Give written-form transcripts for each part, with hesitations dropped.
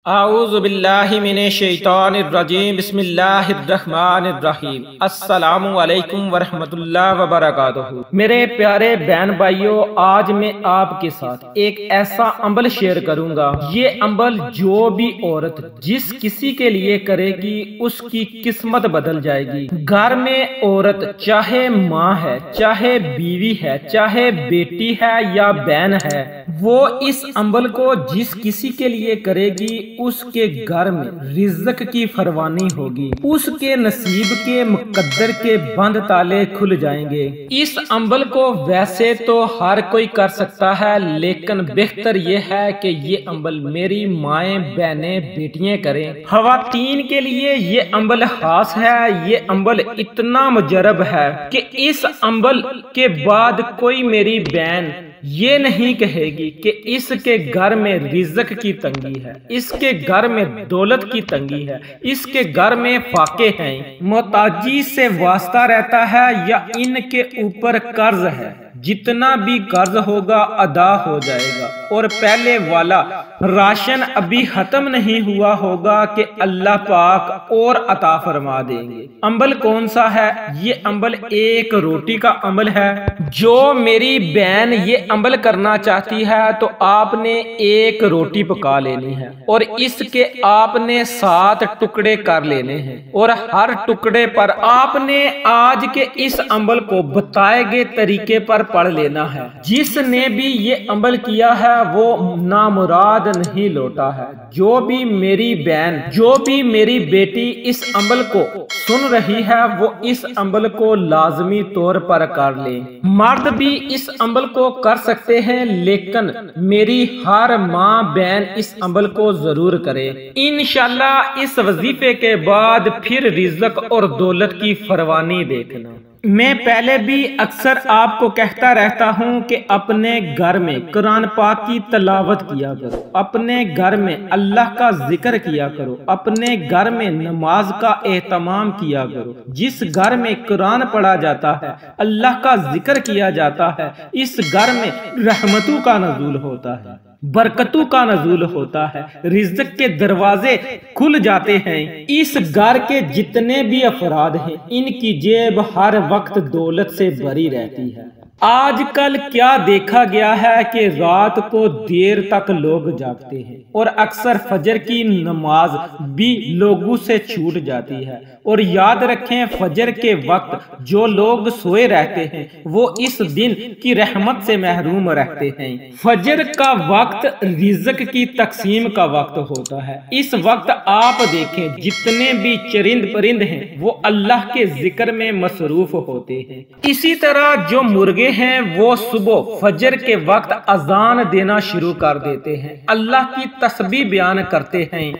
اعوذ باللہ من الشیطان الرجیم بسم اللہ الرحمن الرحیم السلام علیکم ورحمۃ اللہ وبرکاتہ۔ میرے پیارے بہن بھائیوں، آج میں آپ کے ساتھ ایک ایسا عمل شیئر کروں گا۔ یہ عمل جو بھی عورت جس کسی کے لیے کرے گی اس کی قسمت بدل جائے گی۔ گھر میں عورت چاہے ماں ہے، چاہے بیوی ہے، چاہے بیٹی ہے یا بہن ہے، وہ اس عمل کو جس کسی کے لیے کرے گی اس کے گھر میں رزق کی فراوانی ہوگی، اس کے نصیب کے مقدر کے بند تالے کھل جائیں گے۔ اس عمل کو ویسے تو ہر کوئی کر سکتا ہے، لیکن بہتر یہ ہے کہ یہ عمل میری مائیں، بہنیں، بیٹیاں کریں۔ خواتین کے لیے یہ عمل خاص ہے۔ یہ عمل اتنا مجرب ہے کہ اس عمل کے بعد کوئی میری بہن یہ نہیں کہے گی کہ اس کے گھر میں رزق کی تنگی ہے، اس کے گھر میں دولت کی تنگی ہے، اس کے گھر میں فاقے ہیں، محتاجی سے واسطہ رہتا ہے یا ان کے اوپر قرض ہے۔ جتنا بھی قرض ہوگا ادا ہو جائے گا، اور پہلے والا راشن ابھی ختم نہیں ہوا ہوگا کہ اللہ پاک اور عطا فرما دیں گے۔ عمل کون سا ہے؟ یہ عمل ایک روٹی کا عمل ہے۔ جو میری بہن یہ عمل کرنا چاہتی ہے تو آپ نے ایک روٹی پکا لینی ہے، اور اس کے آپ نے 7 ٹکڑے کر لینے ہیں، اور ہر ٹکڑے پر آپ نے آج کے اس عمل کو بتائے گئے طریقے پر پڑھ لینا ہے۔ جس نے بھی یہ عمل کیا ہے وہ نامراد نہیں لوٹا ہے۔ جو بھی میری بہن، جو بھی میری بیٹی اس عمل کو سن رہی ہے وہ اس عمل کو لازمی طور پر کر لیں۔ مرد بھی اس عمل کو کر سکتے ہیں، لیکن میری ہر ماں بہن اس عمل کو ضرور کرے۔ انشاءاللہ اس وظیفے کے بعد پھر رزق اور دولت کی فراوانی دیکھنا۔ میں پہلے بھی اکثر آپ کو کہتا رہتا ہوں کہ اپنے گھر میں قرآن پاک کی تلاوت کیا کرو، اپنے گھر میں اللہ کا ذکر کیا کرو، اپنے گھر میں نماز کا اہتمام کیا کرو۔ جس گھر میں قرآن پڑھا جاتا ہے، اللہ کا ذکر کیا جاتا ہے، اس گھر میں رحمتوں کا نزول ہوتا ہے، برکتوں کا نزول ہوتا ہے، رزق کے دروازے کھل جاتے ہیں۔ اس گھر کے جتنے بھی افراد ہیں ان کی جیب ہر وقت دولت سے بھری رہتی ہے۔ آج کل کیا دیکھا گیا ہے کہ رات کو دیر تک لوگ جاگتے ہیں، اور اکثر فجر کی نماز بھی لوگوں سے چھوٹ جاتی ہے۔ اور یاد رکھیں، فجر کے وقت جو لوگ سوئے رہتے ہیں وہ اس دن کی رحمت سے محروم رہتے ہیں۔ فجر کا وقت رزق کی تقسیم کا وقت ہوتا ہے۔ اس وقت آپ دیکھیں جتنے بھی چرند پرند ہیں وہ اللہ کے ذکر میں مصروف ہوتے ہیں۔ اسی طرح جو مرغے ہیں وہ صبح فجر کے وقت اذان دینا شروع کر دیتے ہیں، اللہ کی تسبیح بیان کرتے ہیں۔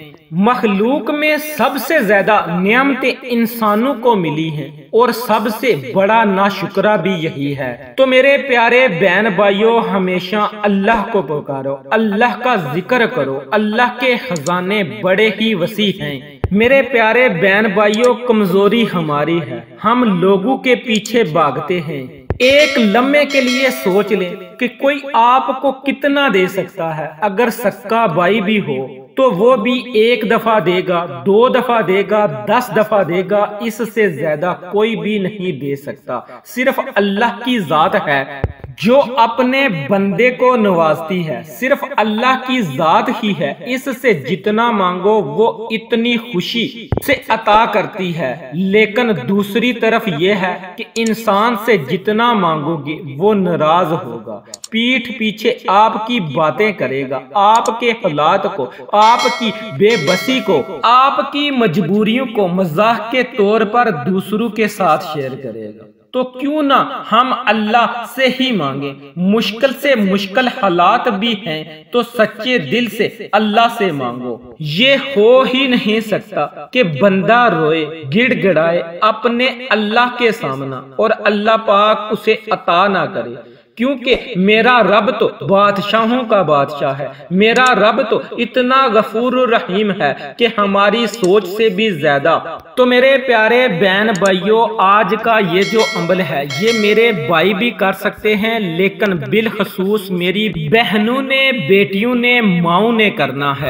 مخلوق میں سب سے زیادہ نعمتیں انسانوں کو ملی ہیں، اور سب سے بڑا ناشکرہ بھی یہی ہے۔ تو میرے پیارے بہن بھائیوں، ہمیشہ اللہ کو پکارو، اللہ کا ذکر کرو، اللہ کے خزانے بڑے ہی وسیع ہیں۔ میرے پیارے بہن بھائیوں، کمزوری ہماری ہے، ہم لوگوں کے پیچھے بھاگتے ہیں۔ ایک لمحے کے لیے سوچ لیں کہ کوئی آپ کو کتنا دے سکتا ہے۔ اگر سکا بھائی بھی ہو تو وہ بھی 1 دفعہ دے گا، 2 دفعہ دے گا، 10 دفعہ دے گا، اس سے زیادہ کوئی بھی نہیں دے سکتا۔ صرف اللہ کی ذات ہے جو اپنے بندے کو نوازتی ہے، صرف اللہ کی ذات ہی ہے، اس سے جتنا مانگو وہ اتنی خوشی سے عطا کرتی ہے۔ لیکن دوسری طرف یہ ہے کہ انسان سے جتنا مانگو گے وہ ناراض ہوگا، پیٹھ پیچھے آپ کی باتیں کرے گا، آپ کے حالات کو، آپ کی بے بسی کو، آپ کی مجبوریوں کو مزاح کے طور پر دوسروں کے ساتھ شیئر کرے گا۔ تو کیوں نہ ہم اللہ سے ہی مانگیں؟ مشکل سے مشکل حالات بھی ہیں تو سچے دل سے اللہ سے مانگو۔ یہ ہو ہی نہیں سکتا کہ بندہ روئے، گڑ گڑائے اپنے اللہ کے سامنے اور اللہ پاک اسے عطا نہ کرے، کیونکہ میرا رب تو بادشاہوں کا بادشاہ ہے، میرا رب تو اتنا غفور رحیم ہے کہ ہماری سوچ سے بھی زیادہ۔ تو میرے پیارے بہن بھائیوں، آج کا یہ جو عمل ہے یہ میرے بھائی بھی کر سکتے ہیں، لیکن بالخصوص میری بہنوں نے، بیٹیوں نے، ماؤں نے کرنا ہے۔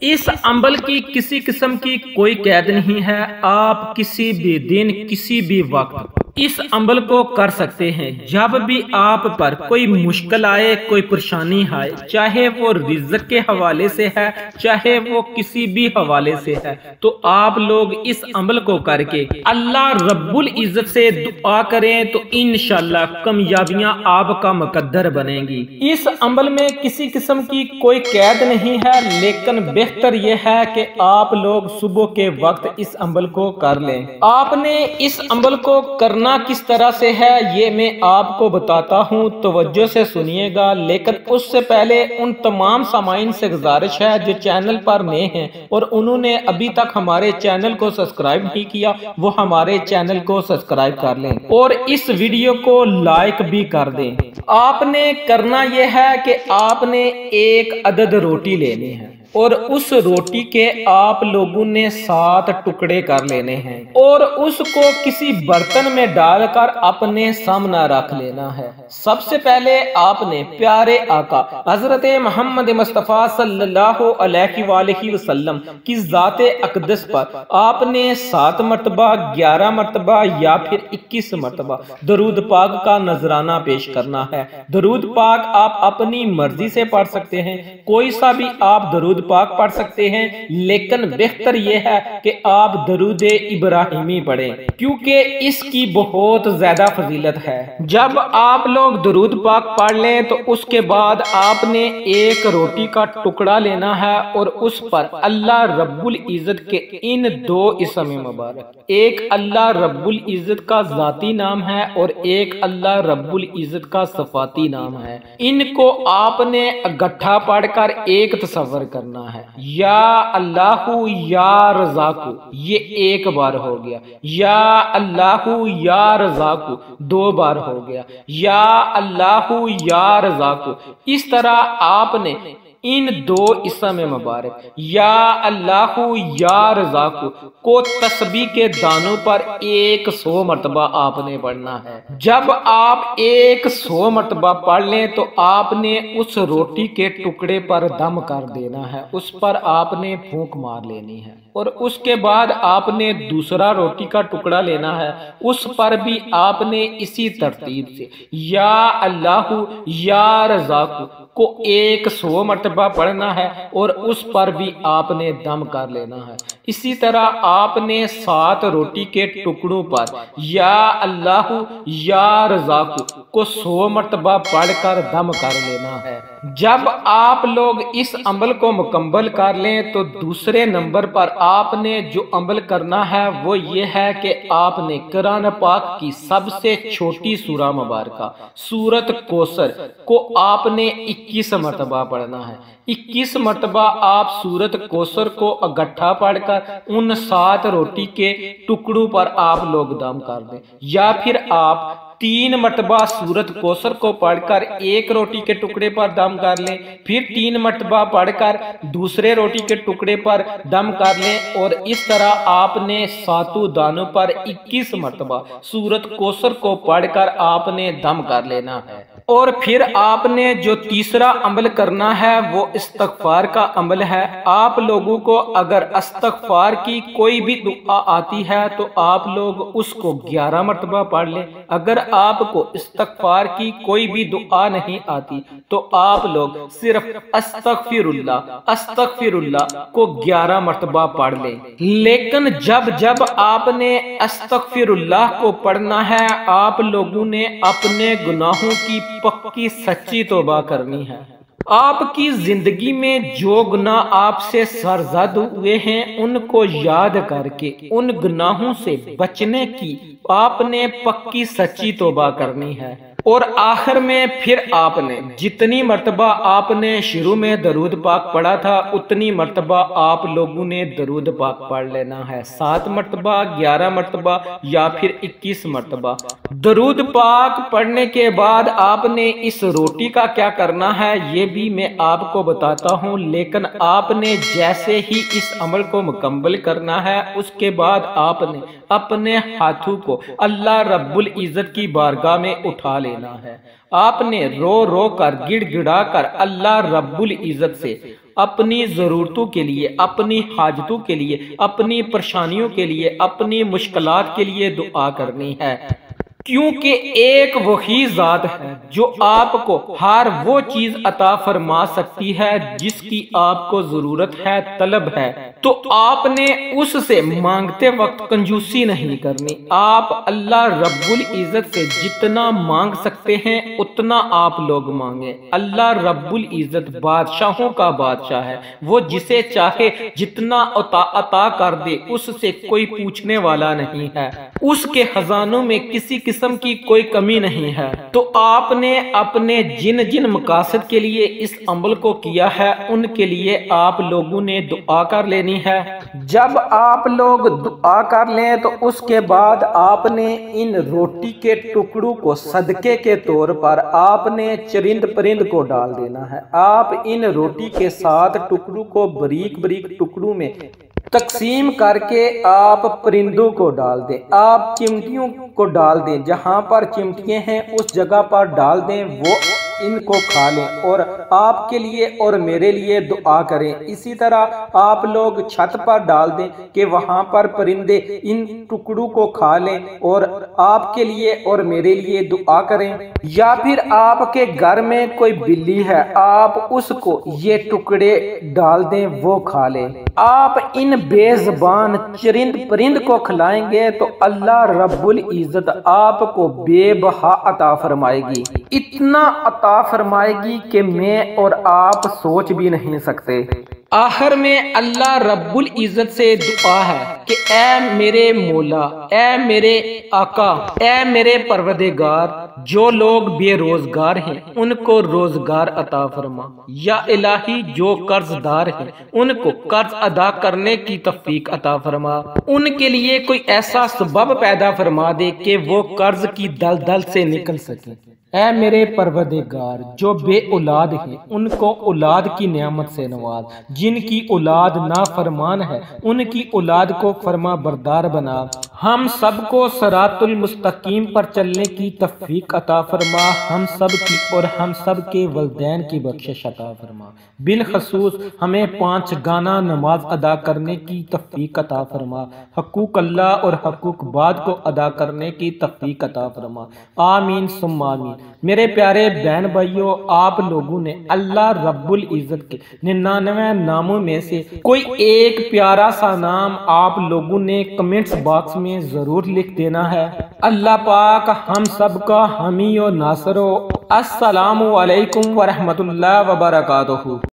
इस अमल की किसी किस्म की कोई कैद नहीं है। आप किसी भी दिन किसी भी वक्त इस अमल को कर सकते हैं। जब भी आप पर कोई मुश्किल आए, कोई परेशानी आए, चाहे वो रिज़्क के हवाले से है, चाहे वो किसी भी हवाले से है, तो आप लोग इस अमल को करके अल्लाह रब्बुल इज़्ज़त से दुआ करें तो इंशाअल्लाह कामयाबियां आपका मुकद्दर बनेंगी। इस अमल में किसी किस्म की कोई कैद नहीं है, लेकिन बेहतर यह है कि आप लोग सुबह के वक्त इस अमल को कर लें। आपने इस अमल को करना किस तरह से है ये मैं आपको बताता हूँ, तवज्जो से सुनिएगा। लेकिन उससे पहले उन तमाम सामाइन से गुजारिश है जो चैनल पर नए हैं और उन्होंने अभी तक हमारे चैनल को सब्सक्राइब नहीं किया, वो हमारे चैनल को सब्सक्राइब कर लें और इस वीडियो को लाइक भी कर दें। आपने करना यह है कि आपने एक अदद रोटी लेनी है और उस रोटी के आप लोगों ने 7 टुकड़े कर लेने हैं और उसको किसी बर्तन में डालकर अपने सामने रख लेना है। सबसे पहले आपने प्यारे आका हजरत मोहम्मद मुस्तफ़ा सल्लल्लाहु अलैहि वसल्लम की ज़ाते अक़दस पर आपने 7 मरतबा, 11 मरतबा या फिर 21 मरतबा दरूद पाक का नजराना पेश करना है। दरूद पाक आप अपनी मर्जी से पढ़ सकते हैं, कोई सा भी आप दरूद पाक पढ़ सकते हैं, लेकिन बेहतर यह है कि आप दरूद इब्राहिमी पढ़ें क्योंकि इसकी बहुत ज्यादा फजीलत है। जब आप लोग दरूद पाक पढ़ लें तो उसके बाद आपने एक रोटी का टुकड़ा लेना है और उस पर अल्लाह रब्बुल इज़्ज़त के इन 2 इस्म मुबारक, एक अल्लाह रब्बुल इज़्ज़त का ज़ाती नाम है और एक अल्लाह रब्बुल इज़्ज़त का सफाती नाम है, इनको आपने इकट्ठा पढ़कर एक तसव्वुर करना है। या अल्लाहु या रज़ाकु, ये एक बार हो गया। या अल्लाहु या रज़ाकु 2 बार हो गया। या अल्लाहु या रज़ाकु, इस तरह आपने इन 2 इस्म मुबारक या अल्लाहु या रज़ाकु को तस्बीह के दानों पर 100 मरतबा आपने पढ़ना है। जब आप 100 मरतबा पढ़ लें तो आपने उस रोटी के टुकड़े पर दम कर देना है, उस पर आपने फूंक मार लेनी है और उसके बाद आपने दूसरा रोटी का टुकड़ा लेना है, उस पर भी आपने इसी तरतीब से या अल्लाहु या रज़ाकु को 100 मरतबा पढ़ना है और उस पर भी आपने दम कर लेना है। इसी तरह आपने 7 रोटी के टुकड़ों पर या अल्लाहु या रज़ाकु को 100 मरतबा पढ़कर दम कर लेना है। जब आप लोग इस अमल को मुकम्मल कर लें तो दूसरे नंबर पर आपने जो अमल करना है वो ये है कि आपने कुरान पाक की सबसे छोटी सूरा मुबारका सूरत कौसर को आपने 21 मरतबा पढ़ना है। 21 मरतबा आप सूरत कौसर को इकट्ठा पढ़कर उन 7 रोटी के टुकड़ों पर आप लोग दम कर दें, या फिर आप 3 मरतबा सूरत कौसर को पढ़कर एक रोटी के टुकड़े पर दम कर लें, फिर 3 मरतबा पढ़कर दूसरे रोटी के टुकड़े पर दम कर लें और इस तरह आपने 7 दानों पर 21 मरतबा सूरत कौसर को पढ़कर आपने दम कर लेना है। और फिर आपने जो तीसरा अमल करना है वो इस्तग़फ़ार का अमल है। आप लोगों को अगर इस्तग़फ़ार की कोई भी दुआ आती है तो आप लोग उसको 11 मरतबा पढ़ लें। अगर आपको इस्तग़फ़ार की कोई भी दुआ नहीं आती तो आप लोग सिर्फ अस्तग़फ़िरुल्लाह को 11 मरतबा पढ़ लें। लेकिन जब आपने अस्तग़फ़िरुल्लाह को पढ़ना है, आप लोगों ने अपने गुनाहों की पक्की सच्ची तौबा करनी है। आपकी जिंदगी में जो गुनाह आपसे सरजद हुए हैं उनको याद करके उन गुनाहों से बचने की आपने पक्की सच्ची तौबा करनी है। और आखिर में फिर आपने जितनी मर्तबा आपने शुरू में दरूद पाक पढ़ा था उतनी मर्तबा आप लोगों ने दरूद पाक पढ़ लेना है। 7 मरतबा, 11 मरतबा या फिर 21 मरतबा। दरूद पाक पढ़ने के बाद आपने इस रोटी का क्या करना है ये भी मैं आपको बताता हूँ, लेकिन आपने जैसे ही इस अमल को मुकम्मल करना है उसके बाद आपने अपने हाथों को अल्लाह रब्बुल इज़्ज़त की बारगाह में उठा ले لینا ہے۔ آپ نے رو رو کر گڑ گڑا کر اللہ رب العزت سے اپنی ضرورتوں کے لیے، اپنی حاجتوں کے لیے، اپنی پریشانیوں کے لیے، اپنی مشکلات کے لیے دعا کرنی ہے، کیونکہ ایک وہی ذات ہے جو آپ کو ہر وہ چیز عطا فرما سکتی ہے جس کی آپ کو ضرورت ہے، طلب ہے۔ تو آپ نے اس سے مانگتے وقت کنجوسی نہیں کرنی۔ آپ اللہ رب العزت سے جتنا مانگ سکتے ہیں اتنا آپ لوگ مانگیں۔ اللہ رب العزت بادشاہوں کا بادشاہ ہے، وہ جسے چاہے جتنا عطا کر دے، اس سے کوئی پوچھنے والا نہیں ہے، اس کے خزانوں میں کسی قسم کی کوئی کمی نہیں ہے۔ تو آپ نے اپنے جن جن مقاصد کے لیے اس عمل کو کیا ہے ان کے لیے آپ لوگوں نے دعا کر لینی ہے۔ جب آپ لوگ دعا کر لیں تو اس کے بعد آپ نے ان روٹی کے ٹکڑوں کو صدقے کے طور پر آپ نے چرند پرند کو ڈال دینا ہے۔ آپ ان روٹی کے 7 ٹکڑوں کو بریک بریک ٹکڑوں میں تقسیم کر کے آپ پرندوں کو ڈال دیں، آپ چمٹیوں کو ڈال دیں، جہاں پر چمٹیاں ہیں اس جگہ پر ڈال دیں، وہ ان کو کھا لیں اور آپ کے لیے اور میرے لیے دعا کریں۔ اسی طرح آپ لوگ چھت پر ڈال دیں کہ وہاں پر پرندے ان ٹکڑوں کو کھا لیں اور آپ کے لیے اور میرے لیے دعا کریں۔ یا پھر آپ کے گھر میں کوئی بلی ہے، آپ اس کو یہ ٹکڑے ڈال دیں، وہ کھا لیں۔ آپ ان بے زبان چرند پرند کو کھلائیں گے تو اللہ رب العزت آپ کو بے بہا عطا فرمائے گی، اتنا عطا فرمائے گی کہ میں اور آپ سوچ بھی نہیں سکتے۔ آخر میں اللہ رب العزت سے دعا ہے کہ اے میرے مولا، اے میرے آقا، اے میرے پروردگار، جو لوگ بے روزگار ہیں ان کو روزگار عطا فرما، یا الہی جو قرض دار ہیں ان کو قرض ادا کرنے کی توفیق عطا فرما، ان کے لیے کوئی ایسا سبب پیدا فرما دے کہ وہ قرض کی دلدل سے نکل سکے۔ اے میرے پروردگار، جو بے اولاد ہیں ان کو اولاد کی نعمت سے نواز، جن کی اولاد نافرمان ہے ان کی اولاد کو فرما بردار بنا، ہم سب کو صراط المستقیم پر چلنے کی توفیق عطا فرما، ہم سب کی اور ہم سب کے والدین کی بخشش عطا فرما، بالخصوص ہمیں 5 گانا نماز ادا کرنے کی توفیق عطا فرما، حقوق اللہ اور حقوق بعد کو ادا کرنے کی توفیق عطا فرما، آمین ثم آمین۔ میرے پیارے بہن بھائیوں، آپ لوگوں نے اللہ رب العزت کے 99 ناموں میں سے کوئی ایک پیارا سا نام آپ لوگوں نے کمنٹس باکس میں ضرور لکھ دینا ہے۔ اللہ پاک ہم سب کا حامی و ناصر ہو۔ السلام علیکم ورحمۃ اللہ وبرکاتہ۔